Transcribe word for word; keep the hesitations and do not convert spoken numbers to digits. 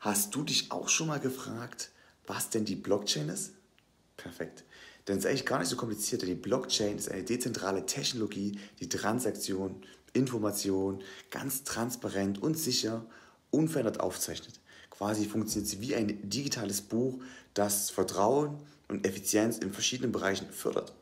Hast du dich auch schon mal gefragt, was denn die Blockchain ist? Perfekt. Denn es ist eigentlich gar nicht so kompliziert, denn die Blockchain ist eine dezentrale Technologie, die Transaktionen, Informationen ganz transparent und sicher unverändert aufzeichnet. Quasi funktioniert sie wie ein digitales Buch, das Vertrauen und Effizienz in verschiedenen Bereichen fördert.